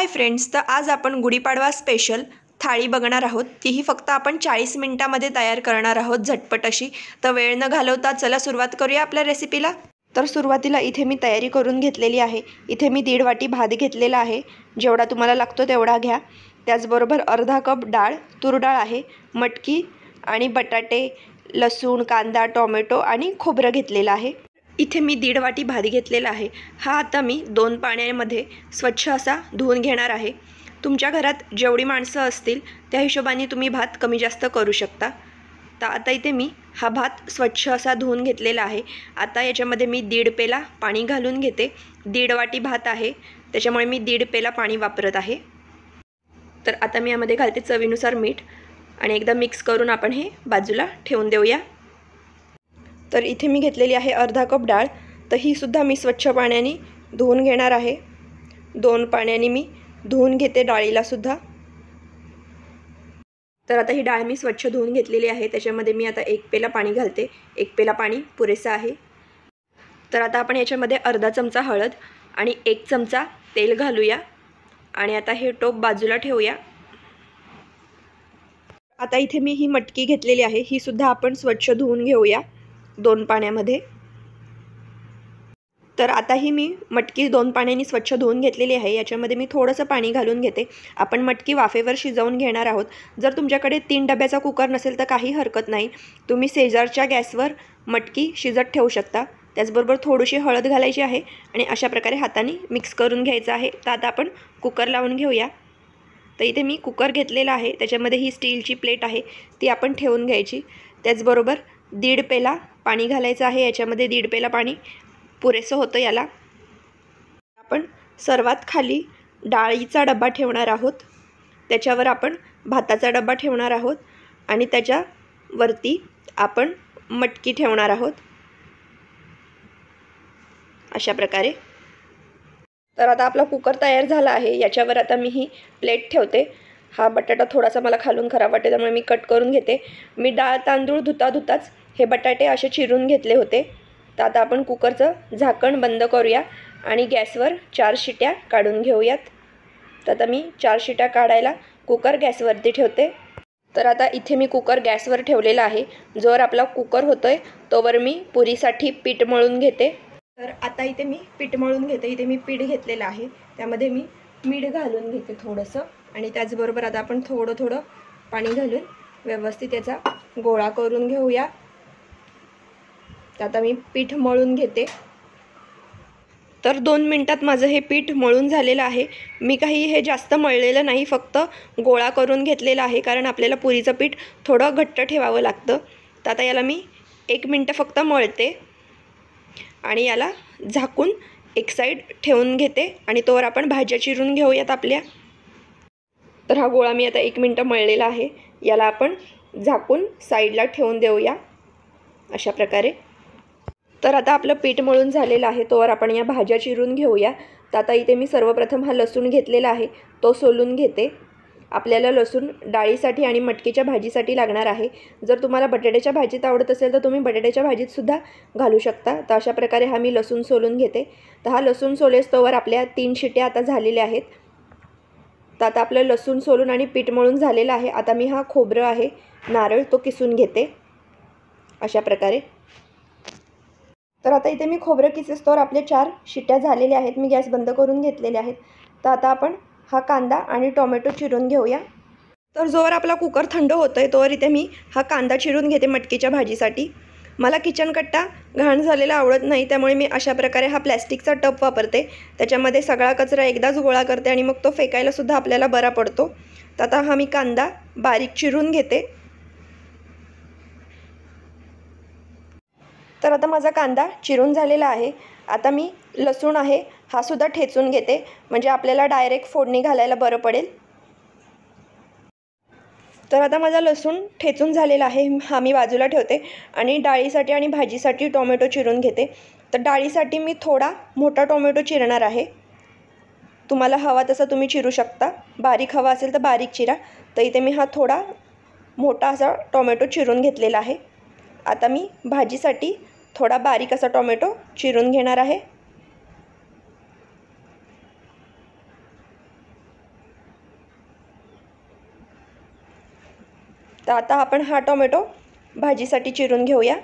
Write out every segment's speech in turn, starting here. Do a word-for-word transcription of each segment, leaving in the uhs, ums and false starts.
Hi friends, तर आज आपण गुढीपाडवा स्पेशल थाळी बघणार आहोत। तीही फक्त आपण चाळीस मिनिटांमध्ये तयार करणार आहोत, झटपट अशी। तर वेळ न घालवता चला सुरुवात करूया आपल्या रेसिपीला। तर सुरुवातीला इथे मी तयारी करून घेतलेली आहे। इथे मी दीड वाटी भात घेतलेला आहे, जेवढा तुम्हाला लागतो तेवढा घ्या। त्याचबरोबर अर्धा कप डाळ, तूर डाळ आहे, मटकी आणि बटाटे, लसूण, कांदा, टोमॅटो आणि खोबरं घेतलेलं आहे। इथे मी दीड वाटी भात घेतलेला आहे। हा आता मी दोन पाण्यामध्ये स्वच्छ असा धुवून घेणार आहे। तुमच्या घरात जेवढी माणसं असतील त्या हिशोबाने तुम्ही भात कमी जास्त करू शकता। तर आता इथे मी हा भात स्वच्छ असा धुवून घेतलेला आहे। आता याच्यामध्ये मी दीड पेला पाणी घालून घेते। दीड वाटी भात आहे, त्याच्यामुळे मी दीड पेला पाणी वापरत आहे। तर आता मी यामध्ये घालते चवीनुसार मीठ आणि एकदा मिक्स करून आपण हे बाजूला ठेवून देऊया। तर इथे मी घेतलेली आहे अर्धा कप डाळ। तर ही सुद्धा मी स्वच्छ पाण्याने धुवून घेणार आहे। दोन पाण्याने मी धुवून घेते डाळीला सुद्धा। तर आता ही डाळ मी स्वच्छ धुवून घेतलेली आहे। त्याच्यामध्ये मी आता एक पेला पाणी घालते। एक पेला पाणी पुरेसा आहे। तर आता आपण याच्यामध्ये अर्धा चमचा हळद आणि एक चमचा तेल घालूया आणि आता हे टोप बाजूला ठेवूया। आता इथे मी ही मटकी घेतलेली आहे, ही सुद्धा आपण स्वच्छ धुवून घेऊया दोन पाण्यामध्ये। तर आता ही मी मटकी दोन पाण्याने स्वच्छ धुवून घेतलेली आहे। याच्यामध्ये मी थोडंसं पाणी घालून घेते। आपण मटकी वाफेवर शिजवून घेणार आहोत। जर तुमच्याकडे तीन डब्याचा कुकर नसेल तर काही हरकत नाही, तुम्ही शेजारच्या गॅसवर मटकी शिजत ठेवू शकता। त्याचबरोबर थोडीशी हळद घालायची आहे आणि अशा प्रकारे हाताने मिक्स करून घ्यायचं आहे। तर आता आपण कुकर लावून घेऊया। तर इथे मी कुकर घेतलेला आहे, त्याच्यामध्ये ही स्टीलची प्लेट आहे ती आपण ठेवून घ्यायची। त्याचबरोबर दीड पेला पाणी घालायचं आहे। याच्यामध्ये दीड पेला पाणी पुरेसं होतं याला। आपण सर्वात खाली डाळीचा डबा ठेवणार आहोत, त्याच्यावर आपण भाताचा डबा ठेवणार आहोत आणि त्याच्यावरती आपण मटकी ठेवणार आहोत अशा प्रकारे। तर आता आपला कुकर तयार झाला आहे। याच्यावर आता मी ही प्लेट ठेवते। हा बटाटा थोडासा मला खालून खराब वाटते, त्यामुळे मी कट करून घेते। मी डाळ तांदूळ धुता धुताच हे बटाटे असे चिरून घेतले होते। तर आता आपण कुकरचं झाकण बंद करूया आणि गॅसवर चार शिट्या काढून घेऊयात। तर आता मी चार शिट्या काढायला कुकर गॅसवरती ठेवते। तर आता इथे मी कुकर गॅसवर ठेवलेला आहे। जोवर आपला कुकर होतोय तोवर मी पुरीसाठी पीठ मळून घेते। तर आता इथे मी पीठ मळून घेते। इथे मी पीठ घेतलेलं आहे, त्यामध्ये मी मीठ घालून घेते थोडंसं आणि त्याचबरोबर आता आपण थोडं थोडं पाणी घालून व्यवस्थित याचा गोळा करून घेऊया। आता मी पीठ मळून घेते। तर दोन मिनटात माझं हे पीठ मळून झालेलं आहे। मी काही हे जास्त मळलेलं नाही, फक्त गोळा करून घेतलेलं आहे, कारण आपल्याला पुरीचं पीठ थोडं घट्ट ठेवावं लागतं। तर आता याला मी एक मिनटं फक्त मळते आणि याला झाकून एक साईड ठेवून घेते आणि तोवर आपण भाज्या चिरून घेऊयात आपल्या। तर हा गोळा मी आता एक मिनटं मळलेला आहे, याला आपण झाकून साईडला ठेवून देऊया अशा प्रकारे। तर आता आपलं पीठ मळून झालेलं आहे, तोवर आपण या भाज्या चिरून घेऊया। तर आता इथे मी सर्वप्रथम हा लसूण घेतलेला आहे, तो सोलून घेते। आपल्याला लसूण डाळीसाठी आणि मटकीच्या भाजीसाठी लागणार आहे। जर तुम्हाला बटाट्याच्या भाजीत आवडत असेल तर तुम्ही बटाट्याच्या भाजीतसुद्धा घालू शकता। तर अशा प्रकारे हा मी लसूण सोलून घेते। तर हा लसूण सोलेस्तोवर आपल्या तीन शिट्या आता झालेल्या आहेत। तर आता आपलं लसूण सोलून आणि पीठ मळून झालेलं आहे। आता मी हा खोबरं आहे, नारळ, तो किसून घेते अशा प्रकारे। तर आता इथे मी खोबरं किसेस्तोवर आपले चार शिट्या झालेल्या आहेत। मी गॅस बंद करून घेतलेले आहेत। तर आता आपण हा कांदा आणि टोमॅटो चिरून घेऊया। तर जोवर आपला कुकर थंड होतोय तोवर इथे मी हा कांदा चिरून घेते मटकीच्या भाजीसाठी। मला किचन कट्टा घाण झालेला आवडत नाही, त्यामुळे मी अशा प्रकारे हा प्लॅस्टिकचा टब वापरते। त्याच्यामध्ये सगळा कचरा एकदाच गोळा करते आणि मग तो फेकायलासुद्धा आपल्याला बरा पडतो। तर आता हा मी कांदा बारीक चिरून घेते। तर आता माझा कांदा चिरून झालेला आहे। आता मी लसूण आहे हा सुद्धा ठेचून घेते, म्हणजे आपल्याला डायरेक्ट फोडणी घालायला बरं पडेल। तर आता माझा लसूण ठेचून झालेला आहे, हा मी बाजूला ठेवते आणि डाळीसाठी आणि भाजीसाठी टोमॅटो चिरून घेते। तर डाळीसाठी मी थोडा मोठा टोमॅटो चिरणार आहे। तुम्हाला हवा तसा तुम्ही चिरू शकता, बारीक हवा असेल तर बारीक चिरा। तर इथे मी हा थोडा मोठा असा टोमॅटो चिरून घेतलेला आहे। आता मी भाजीसाठी थोडा बारीक असा टोमॅटो चिरून घेणार आहे। तर आता आपण हा टोमॅटो भाजीसाठी चिरून घेऊया।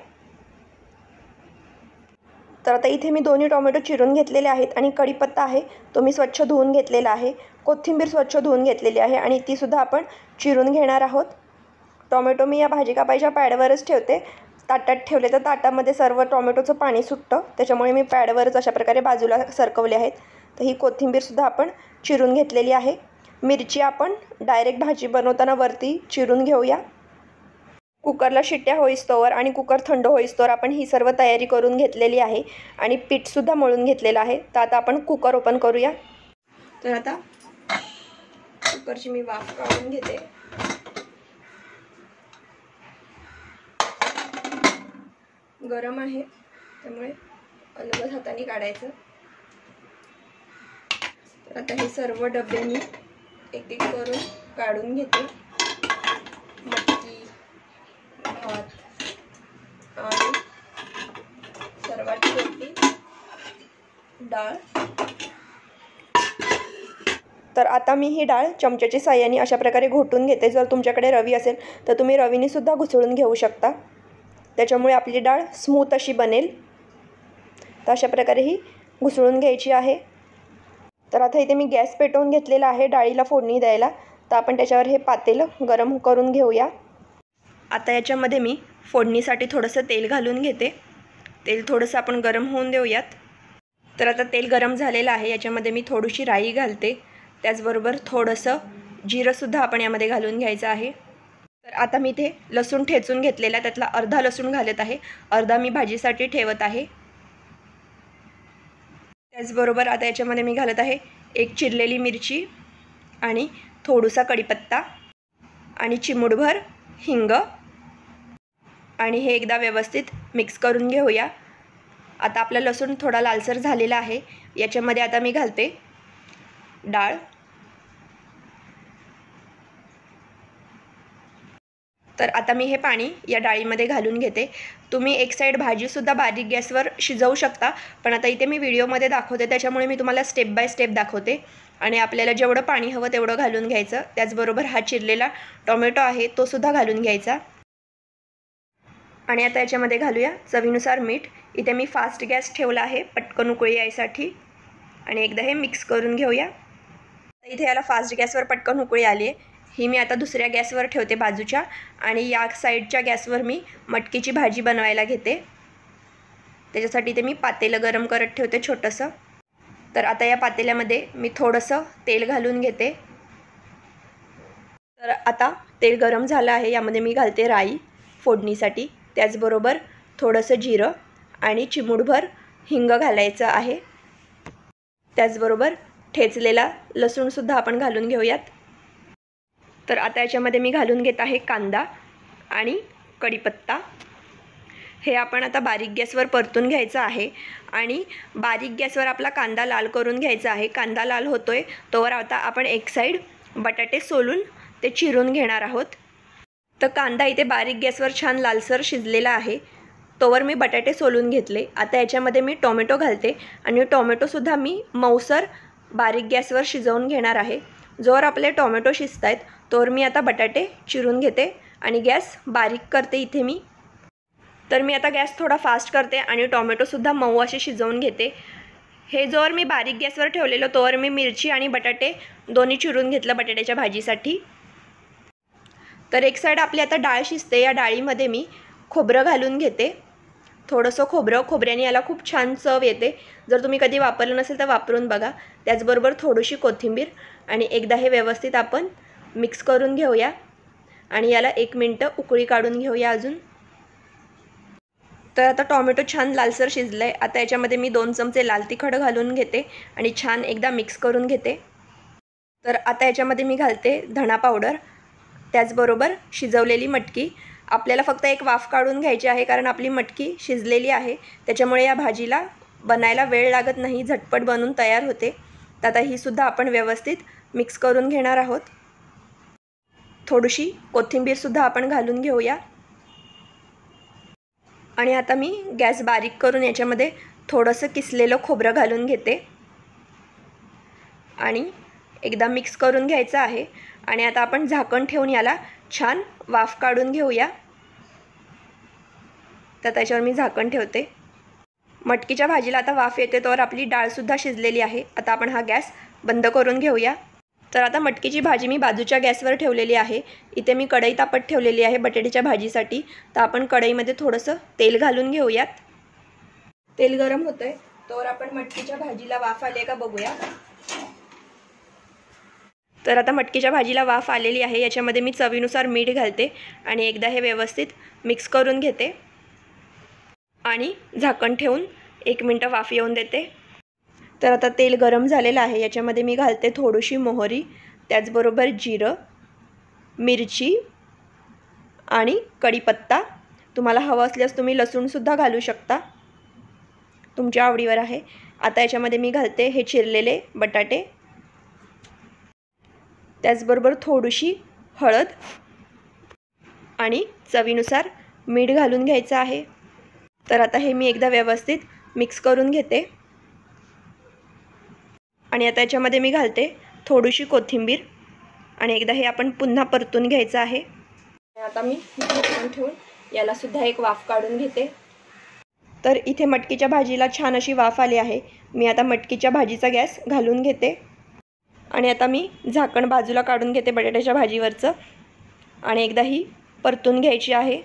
तर आता इथे मी दोन्ही टोमॅटो चिरून घेतलेले आहेत आणि कढीपत्ता आहे तो मी स्वच्छ धुवून घेतलेला आहे। कोथिंबीर स्वच्छ धुवून घेतलेली आहे आणि तीसुद्धा आपण चिरून घेणार आहोत। टोमॅटो मी या भाजी कापायच्या पॅडवरच ठेवते, ताटात ठेवले तर ताटामध्ये सर्व टोमॅटोचं पाणी सुटतं, त्याच्यामुळे मी पॅडवरच अशा प्रकारे बाजूला सरकवले आहेत। तर ही कोथिंबीरसुद्धा आपण चिरून घेतलेली आहे। मिरची आपण डायरेक्ट भाजी बनवताना वरती चिरून घेऊया। कुकरला शिट्ट्या होईस्तोवर आणि कुकर थंड होईस्तोवर आपण ही सर्व तयारी करून घेतलेली आहे आणि पीठसुद्धा मळून घेतलेलं आहे। तर आता आपण कुकर ओपन करूया। तर आता कुकरची मी वाफ काढून घेते। गरम आहे त्यामुळे अलगद हाताने काढायचं। तर आता हे सर्व डबे मी एक एक करून काढून घेते। मटकी, भात आणि सर्वात शेवटी डाळ। तर आता मी ही डाळ चमच्याची साहाय्याने अशा प्रकारे घोटून घेते। जर तुमच्याकडे रवी असेल तर तुम्ही रवीने सुद्धा घुसळून घेऊ शकता, त्याच्यामुळे आपली डाळ स्मूथ अशी बनेल। तर अशा प्रकारे ही घुसळून घ्यायची आहे। तर आता इथे मी गॅस पेटवून घेतलेला आहे डाळीला फोडणी द्यायला। तर आपण त्याच्यावर हे पातेलं गरम करून घेऊया। आता याच्यामध्ये मी फोडणीसाठी थोडंसं तेल घालून घेते। तेल थोडंसं आपण गरम होऊन देऊयात। तर आता तेल गरम झालेलं आहे, याच्यामध्ये मी थोडीशी राई घालते, त्याचबरोबर थोडंसं जिरंसुद्धा आपण यामध्ये घालून घ्यायचं आहे। तर आता मी इथे लसूण ठेचून घेतलेला, त्यातला अर्धा लसूण घालत आहे, अर्धा मी भाजीसाठी ठेवत आहे। त्याचबरोबर आता याच्यामध्ये मी घालत आहे एक चिरलेली मिरची आणि थोडासा कढीपत्ता आणि चिमूटभर हिंग आणि हे एकदा व्यवस्थित मिक्स करून घेऊया। आता आपला लसूण थोडा लालसर झालेला आहे, याच्यामध्ये आता मी घालते डाळ। तर आता मी हे पाणी या डाळीमध्ये घालून घेते। तुम्ही एक साईड भाजीसुद्धा बारीक गॅसवर शिजवू शकता, पण आता इथे मी व्हिडिओमध्ये दाखवते त्याच्यामुळे मी तुम्हाला स्टेप बाय स्टेप दाखवते। आणि आपल्याला जेवढं पाणी हवं तेवढं घालून घ्यायचं। त्याचबरोबर हा चिरलेला टोमॅटो आहे तो सुद्धा घालून घ्यायचा। आणि आता याच्यामध्ये घालूया चवीनुसार मीठ। इथे मी फास्ट गॅस ठेवला आहे पटकन उकळी यायसाठी आणि एकदा हे मिक्स करून घेऊया। इथे याला फास्ट गॅसवर पटकन उकळी आली आहे, ही मी आता दुसऱ्या गॅसवर ठेवते बाजूच्या आणि या साईडच्या गॅसवर मी मटकीची भाजी बनवायला घेते। त्याच्यासाठी ते मी पातेलं गरम करत ठेवते छोटंसं। तर आता या पातेल्यामध्ये मी थोडंसं तेल घालून घेते। तर आता तेल गरम झालं आहे, यामध्ये मी घालते राई फोडणीसाठी, त्याचबरोबर थोडंसं जिरं आणि चिमूटभर हिंग घालायचं आहे। त्याचबरोबर ठेचलेला लसूणसुद्धा आपण घालून घेऊयात। तर आता याच्यामध्ये मी घालून घेत आहे कांदा आणि कढीपत्ता। हे आपण आता बारीक गॅसवर परतून घ्यायचं आहे आणि बारीक गॅसवर आपला कांदा लाल करून घ्यायचा आहे। कांदा लाल होतोय तोवर आता आपण एक साईड बटाटे सोलून ते चिरून घेणार आहोत। तर कांदा इथे बारीक गॅसवर छान लालसर शिजलेला आहे, तोवर मी बटाटे सोलून घेतले। आता याच्यामध्ये मी टोमॅटो घालते आणि टोमॅटोसुद्धा मी मऊसर बारीक गॅसवर शिजवून घेणार आहे। जोवर आपले टोमॅटो शिजत आहेत तोवर मी आता बटाटे चिरून घेते आणि गॅस बारीक करते इथे मी। तर मी आता गॅस थोडा फास्ट करते आणि टोमॅटोसुद्धा मऊ असे शिजवून घेते। हे जोवर मी बारीक गॅसवर ठेवलेलं तोवर मी मिरची आणि बटाटे दोन्ही चिरून घेतलं बटाट्याच्या भाजीसाठी। तर एक साईड आपली आता डाळ शिजते, या डाळीमध्ये मी खोबरं घालून घेते। थोडंसं खोबरं, खोबऱ्याने याला खूप छान चव येते, जर तुम्ही कधी वापरलं नसेल तर वापरून बघा। त्याचबरोबर थोडीशी कोथिंबीर आणि एकदा हे व्यवस्थित आपण मिक्स करून घेऊया आणि याला एक मिनटं उकळी काढून घेऊया अजून। तर आता टोमॅटो छान लालसर शिजलं आहे। आता याच्यामध्ये मी दोन चमचे लाल तिखट घालून घेते आणि छान एकदा मिक्स करून घेते। तर आता याच्यामध्ये मी घालते धणा पावडर, त्याचबरोबर शिजवलेली मटकी। आपल्याला फक्त एक वाफ काढून घ्यायची आहे कारण आपली मटकी शिजलेली आहे, त्याच्यामुळे या भाजीला बनायला वेळ लागत नाही, झटपट बनून तयार होते। तर आता ही सुद्धा आपण व्यवस्थित मिक्स करून घेणार आहोत। थोडीशी कोथिंबीरसुद्धा आपण घालून घेऊया आणि आता मी गॅस बारीक करून याच्यामध्ये थोडंसं किसलेलं खोबरं घालून घेते आणि एकदा मिक्स करून घ्यायचं आहे। आणि आता आपण झाकण ठेवून याला छान वाफ काढून घेऊया. तर त्याच्यावर मी झाकण ठेवते. मटकीच्या भाजीला आता वाफ येते तर आपली डाळसुद्धा शिजलेली आहे. आता आपण हा गॅस बंद करून घेऊया. तर आता मटकीची भाजी मी बाजूच्या गॅसवर ठेवलेली आहे. इथे मी कढई तापत ठेवलेली आहे बटाट्याच्या भाजीसाठी. तर आपण कढईमध्ये थोडंसं तेल घालून घेऊयात. तेल गरम होतंय तर आपण मटकीच्या भाजीला वाफ आली का बघूया. तर आता मटकीच्या भाजीला वाफ आलेली आहे. याच्यामध्ये मी चवीनुसार मीठ घालते आणि एकदा हे व्यवस्थित मिक्स करून घेते आणि झाकण ठेवून एक मिनटं वाफ येऊन देते. तर आता तेल गरम झालेलं आहे. याच्यामध्ये मी घालते थोडीशी मोहरी, त्याचबरोबर जिरं, मिरची आणि कढीपत्ता. तुम्हाला हवं असल्यास तुम्ही लसूणसुद्धा घालू शकता, तुमच्या आवडीवर आहे. आता याच्यामध्ये मी घालते हे चिरलेले बटाटे, त्याचबरोबर थोडीशी हळद आणि चवीनुसार मीठ घालून घ्यायचं आहे. तर आता हे मी एकदा व्यवस्थित मिक्स करून घेते आणि आता याच्यामध्ये मी घालते थोडीशी कोथिंबीर आणि एकदा हे आपण पुन्हा परतून घ्यायचं आहे. आता मी झाकण ठेवून यालासुद्धा एक वाफ काढून घेते. तर इथे मटकीच्या भाजीला छान अशी वाफ आली आहे. मी आता मटकीच्या भाजीचा गॅस घालून घेते आणि आता मी झाकण बाजूला काढून घेते बटाट्याच्या भाजीवरचं आणि एकदा ही परतून घ्यायची आहे.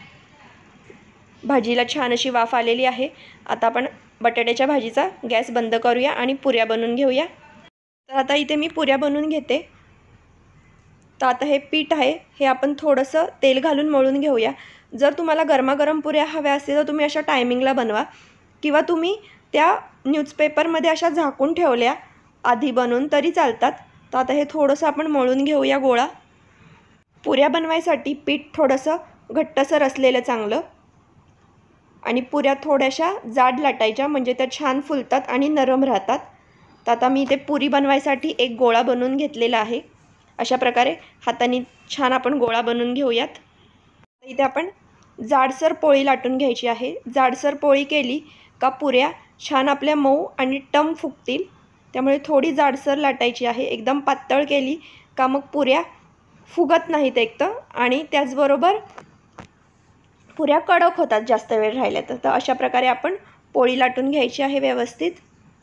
भाजीला छान अशी वाफ आलेली आहे. आता आपण बटाट्याच्या भाजीचा गॅस बंद करूया आणि पुऱ्या बनवून घेऊया. तर आता इथे मी पुऱ्या बनवून घेते. तर आता हे पीठ आहे हे आपण थोडंसं तेल घालून मळून घेऊया. जर तुम्हाला गरमागरम पुऱ्या हव्या असतील तर तुम्ही अशा टायमिंगला बनवा किंवा तुम्ही त्या न्यूजपेपरमध्ये अशा झाकून ठेवल्या आधी बनवून तरी चालतात. तर आता हे थोडंसं आपण मळून घेऊया गोळा. पुऱ्या बनवायसाठी पीठ थोडंसं घट्टसर असलेलं चांगलं आणि पुऱ्या थोड्याशा जाड लाटायच्या म्हणजे त्या छान फुलतात आणि नरम राहतात. तर आता मी इथे पुरी बनवायसाठी एक गोळा बनवून घेतलेला आहे. अशा प्रकारे हाताने छान आपण गोळा बनवून घेऊयात. इथे आपण जाडसर पोळी लाटून घ्यायची आहे. जाडसर पोळी केली का पुऱ्या छान आपल्या मऊ आणि टम फुगतील, त्यामुळे थोडी जाडसर लाटायची आहे. एकदम पातळ केली का मग पुऱ्या फुगत नाहीत एक तर, आणि त्याचबरोबर पुऱ्या कडक होतात जास्त वेळ राहिल्या तर. तर अशा प्रकारे आपण पोळी लाटून घ्यायची आहे व्यवस्थित.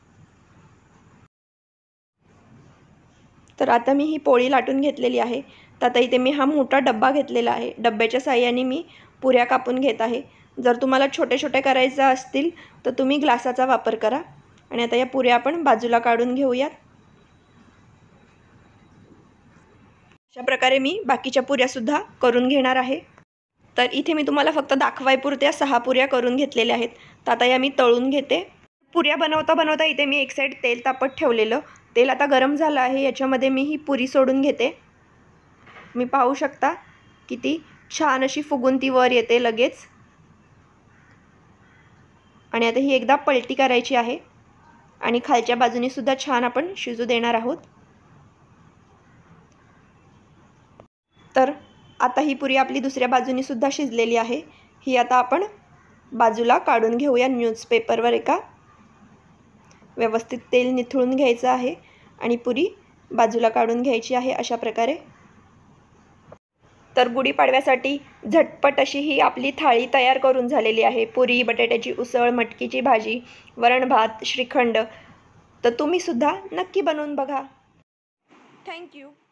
तर आता मी ही पोळी लाटून घेतलेली आहे. तर आता इथे मी हा मोठा डब्बा घेतलेला आहे. डब्याच्या साहाय्याने मी पुऱ्या कापून घेत आहे. जर तुम्हाला छोटे छोटे करायचं असतील तर तुम्ही ग्लासाचा वापर करा. आणि आता या पुऱ्या आपण बाजूला काढून घेऊयात. अशा प्रकारे मी बाकीच्या पुऱ्यासुद्धा करून घेणार आहे. तर इथे मी तुम्हाला फक्त दाखवायपुरत्या सहा पुऱ्या करून घेतलेल्या आहेत. तर आता या मी तळून घेते. पुऱ्या बनवता बनवता इथे मी एक साईड तेल तापत ठेवलेलं. तेल आता गरम झालं आहे. याच्यामध्ये मी ही पुरी सोडून घेते. मी पाहू शकता किती छान अशी फुगून ती वर येते लगेच. आणि आता ही एकदा पलटी करायची आहे आणि खालच्या बाजूने सुद्धा छान आपण शिजू देणार आहोत. तर आता ही पुरी आपली दुसऱ्या बाजूने सुद्धा शिजलेली आहे. ही आता आपण बाजूला काढून घेऊया न्यूजपेपरवर. एका व्यवस्थित तेल निथळून घ्यायचं आहे आणि पुरी बाजूला काढून घ्यायची आहे अशा प्रकारे. तर गुढीपाडव्यासाठी झटपट अशी ही आपली थाळी तयार करून झालेली आहे. पुरी, बटाट्याची उसळ, मटकीची भाजी, वरण भात, श्रीखंड. तर तुम्हीसुद्धा नक्की बनवून बघा. थँक्यू.